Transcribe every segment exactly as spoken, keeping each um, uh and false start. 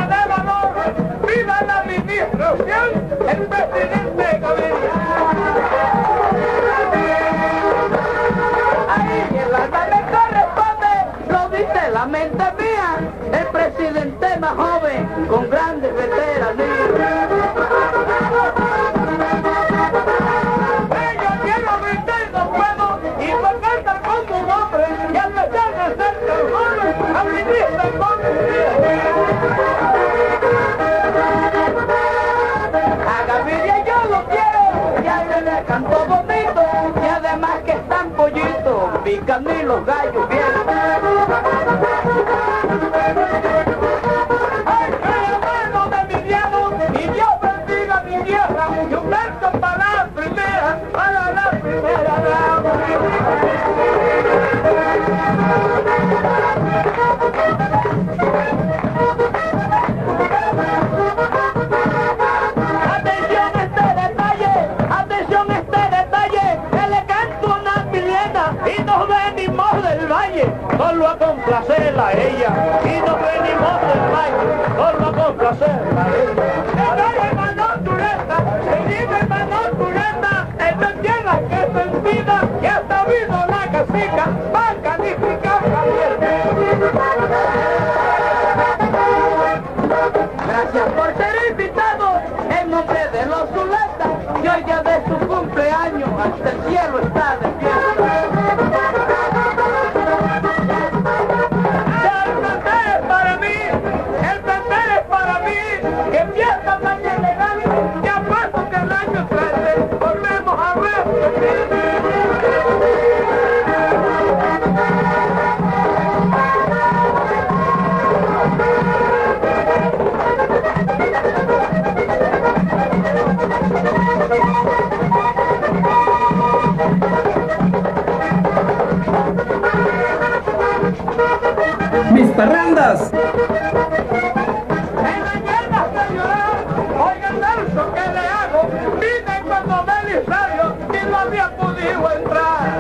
de valor, viva la administración, el presidente Gaviria. Ahí el alma me corresponde, lo dice la mente mía, el presidente más joven, con grandes veteranías. Yo quiero brindar no puedo, y por cantar como un hombre, y a pesar de ser tan joven, administra con a Gaviria yo lo quiero, ya se le cantó bonito, y además que están pollitos, pican y los gallos bien. Ay, que hermano de mi diablo, y Dios bendiga mi tierra, y un verso para la primera, para la primera dama. Atención este detalle, atención este detalle, que le canto una pileta y nos venimos del valle, solo a complacerla a ella, y nos venimos del valle, solo a complacerla a ella. ¡Que hermano Tureta! ¡Que dice hermano Tureta! ¡Esta tierra que es sentida, que hasta vino la casica, va a calificar Javier! Gracias por ser invitado en nombre de los Zuletas, y hoy día de su cumpleaños hasta el cielo está de fiesta. El plantel es para mí, el plantel es para mí, que fiesta tan elegante, que apuesto que el año trece volvemos a ver. Mis parrandas. En la hierba hasta llorar, oiga el verso que le hago, vine cuando Belisario y no había podido entrar.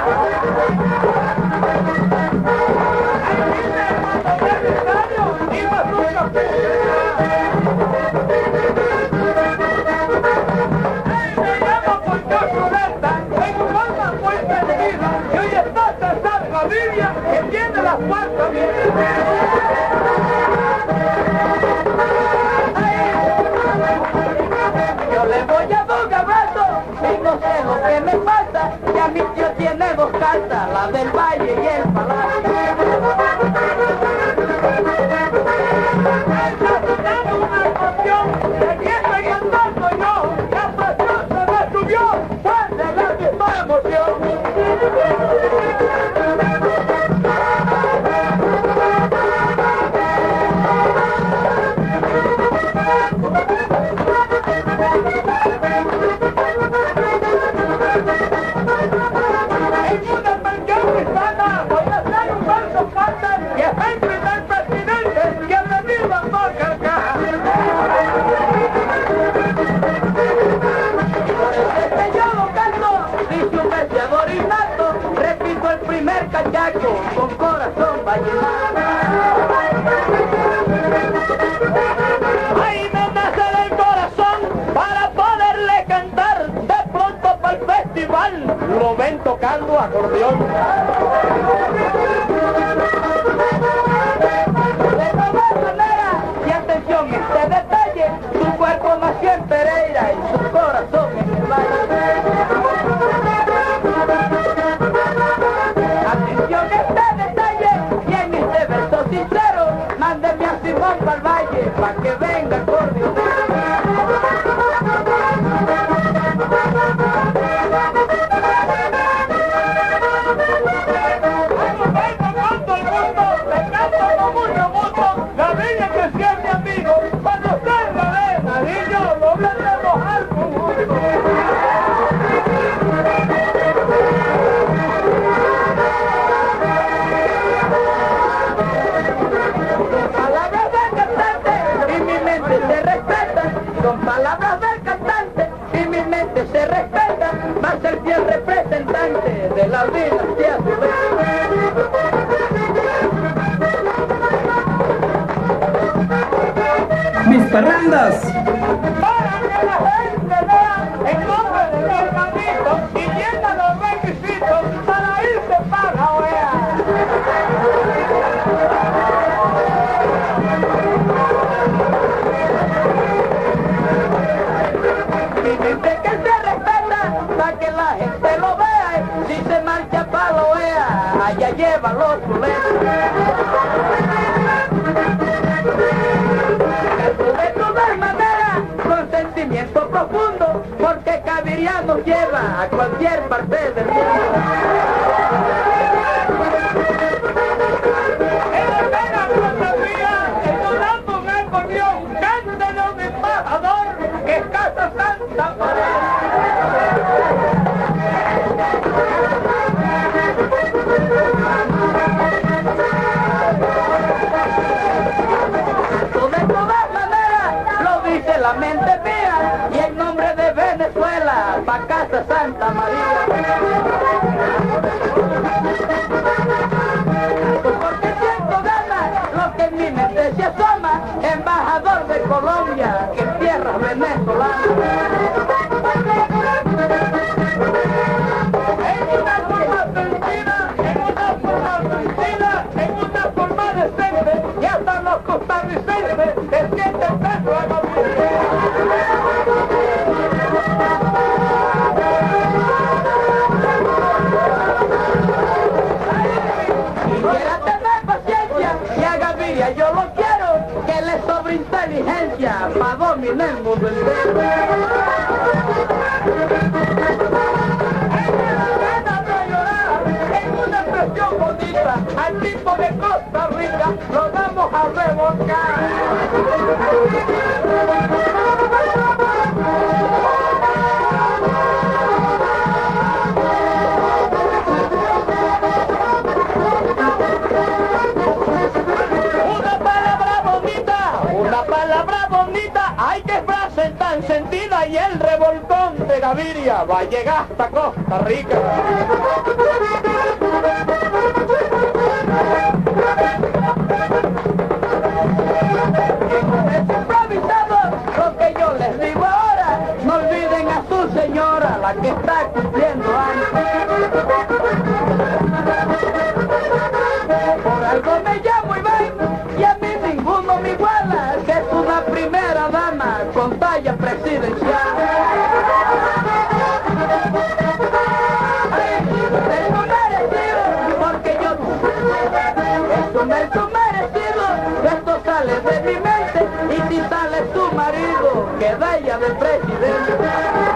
Ahí vine cuando Belisario y más nunca pude entrar. Ay, me llamo Poncho Zuleta, tengo forma muy sentida, y hoy está César Gaviria, que tiene las puertas abiertas. Yo le voy a dar un abrazo y no sé lo que me pasa, ya mi tío tiene dos casas, la del Valle y el Palacio. Está dando una emoción, de que estoy cantando yo, la pasión se me subió, fue de la misma emoción. En una pensión hispana voy a hacer un verso fuerte y es el primer presidente que ha venido a Boca. Por eso que yo lo canto, dice un vencedor innato, repito el primer cachaco con corazón vallenato. Ay, me nace del corazón para poderle cantar de pronto para el festival, lo ven tocando acordeón. De todas maneras, y atención este detalle, su cuerpo nació en Pereira y su corazón en el valle. Atención este detalle, y en este verso sincero, mándeme a Simón para el valle, para que venga el acordeonero. Palabras de cantante y mi mente mis parrandas. Para que la gente vea el nombre de mi hermanito y llena los requisitos para irse para la O E A. Mi gente que se respeta, para que la gente lo vea, si se marcha para la O E A, allá lleva los chuletos. De todas maneras, con sentimiento profundo, porque Gaviria nos lleva a cualquier parte del mundo. En la pena fotografía, entonando un acordeón, cántale un embajador que es Casa Santa María. La mente mía y el nombre de Venezuela pa' Casa Santa María. Porque siento ganas lo que en mi mente se asoma, embajador de Colombia en tierras venezolanas. En una forma sencilla, en una forma sencilla, en una forma decente, y hasta los costarricenses se sienten peso a los yo lo quiero, que le sobre inteligencia para dominar el mundo entero. En una expresión bonita, al tipo de Costa Rica lo vamos a revolcar. Hay que frase tan sentida y el revolcón de Gaviria va a llegar hasta Costa Rica. Es improvisado lo que yo les digo ahora, no olviden a su señora, la que está cumpliendo años. Por algo me llamo Iván y a mí ninguno me iguala, que es una primera dama con talla presidencial. Es un merecido, porque yo es un verso merecido, esto sale de mi mente, y si sale tu marido, que vaya de presidente.